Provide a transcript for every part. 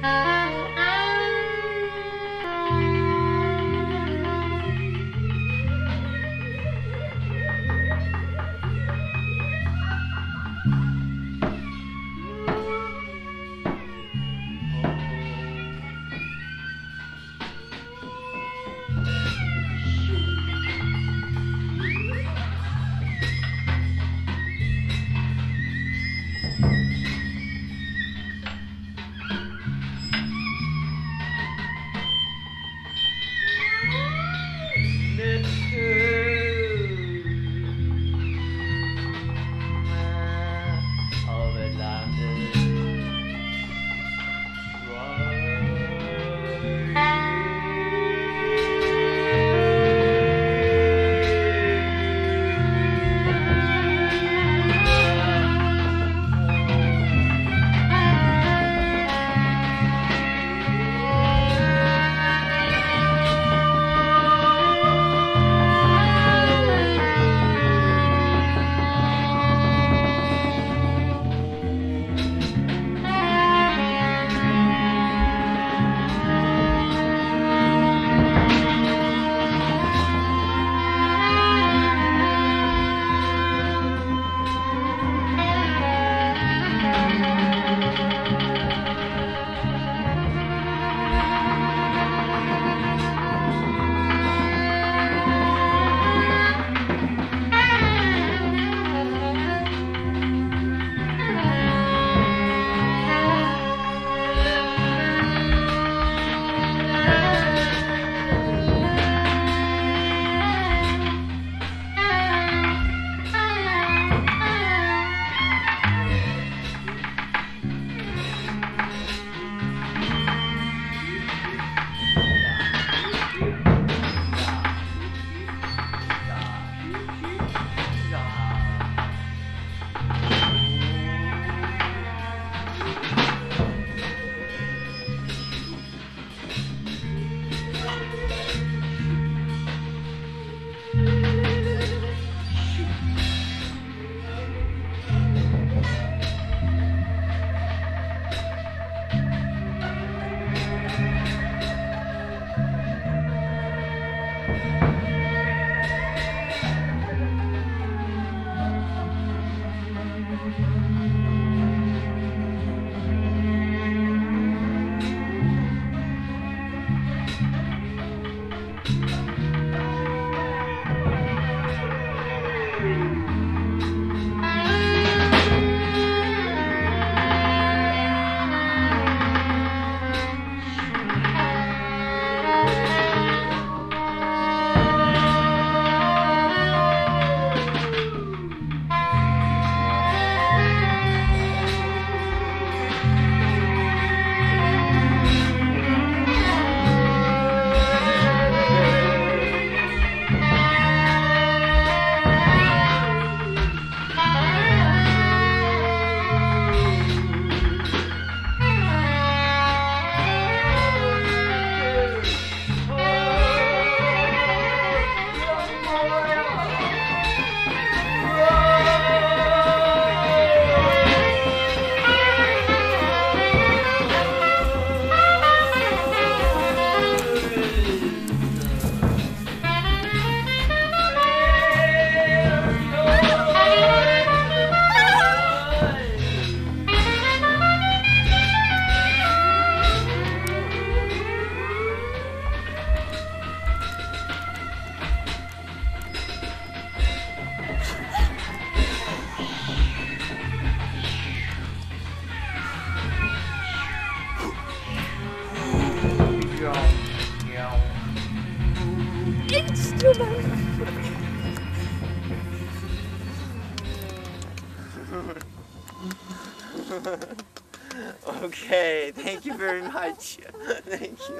Okay, thank you very much. Thank you.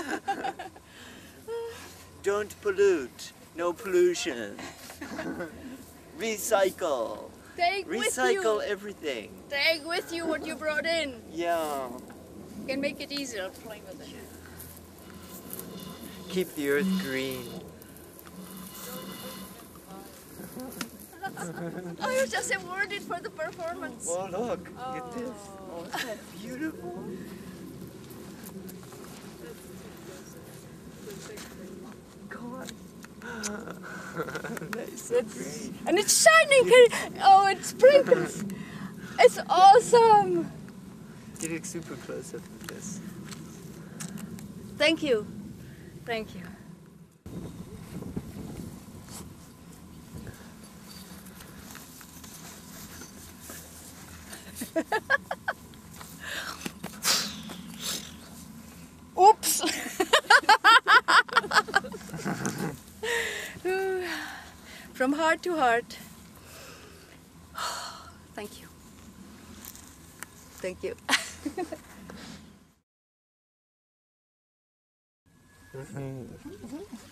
Don't pollute. No pollution. Recycle. Recycle everything. Take with you what you brought in. Yeah. You can make it easier playing with it. Keep the earth green. Oh, you're just awarded for the performance. Oh, look. Look at this. Oh, isn't that beautiful? Come on. That is so great. And it's shining. Oh, it sprinkles. It's awesome. Getting super close up with this. Thank you. Thank you. Oops. From heart to heart. Thank you. Thank you. Mm-hmm.